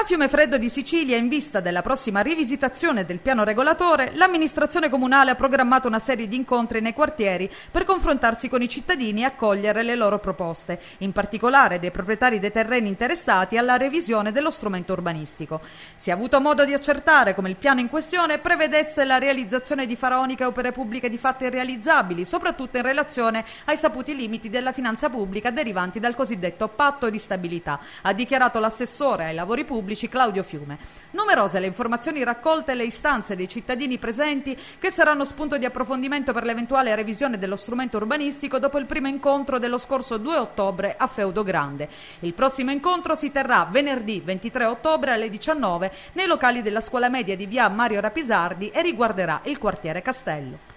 A Fiumefreddo di Sicilia, in vista della prossima rivisitazione del piano regolatore, l'amministrazione comunale ha programmato una serie di incontri nei quartieri per confrontarsi con i cittadini e accogliere le loro proposte, in particolare dei proprietari dei terreni interessati alla revisione dello strumento urbanistico. Si è avuto modo di accertare come il piano in questione prevedesse la realizzazione di faraoniche opere pubbliche di fatto irrealizzabili, soprattutto in relazione ai saputi limiti della finanza pubblica derivanti dal cosiddetto patto di stabilità, ha dichiarato l'assessore ai lavori pubblici Claudio Fiume. Numerose le informazioni raccolte e le istanze dei cittadini presenti che saranno spunto di approfondimento per l'eventuale revisione dello strumento urbanistico dopo il primo incontro dello scorso 2 ottobre a Feudo Grande. Il prossimo incontro si terrà venerdì 23 ottobre alle 19 nei locali della scuola media di via Mario Rapisardi e riguarderà il quartiere Castello.